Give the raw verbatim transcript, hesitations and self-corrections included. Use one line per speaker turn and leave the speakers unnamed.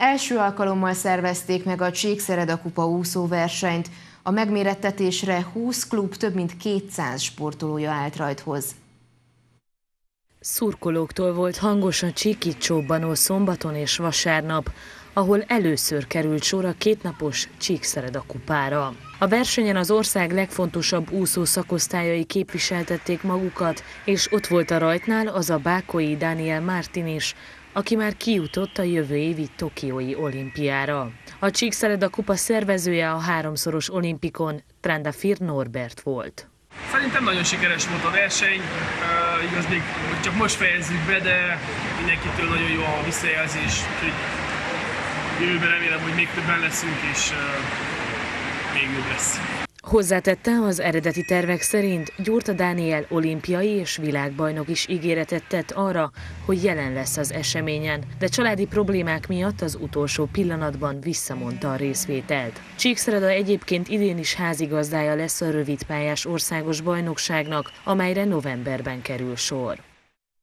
Első alkalommal szervezték meg a Csíkszereda kupa úszóversenyt. A megmérettetésre húsz klub több mint kétszáz sportolója állt rajthoz.
Szurkolóktól volt hangos a Csíkit-csobbanó szombaton és vasárnap, ahol először került sor a kétnapos Csíkszereda kupára. A versenyen az ország legfontosabb úszó szakosztályai képviseltették magukat, és ott volt a rajtnál az a bákói Daniel Martin is, aki már kijutott a jövő évi tokiói olimpiára. A Csíkszereda kupa szervezője a háromszoros olimpikon Trandafir Norbert volt.
Szerintem nagyon sikeres volt a verseny, uh, igaz még csak most fejezzük be, de mindenkitől nagyon jó a visszajelzés, úgyhogy jövőben remélem, hogy még többen leszünk, és uh, még jobb lesz.
Hozzátette, az eredeti tervek szerint Gyurta Dániel olimpiai és világbajnok is ígéretet tett arra, hogy jelen lesz az eseményen, de családi problémák miatt az utolsó pillanatban visszamondta a részvételt. Csíkszereda egyébként idén is házigazdája lesz a rövidpályás országos bajnokságnak, amelyre novemberben kerül sor.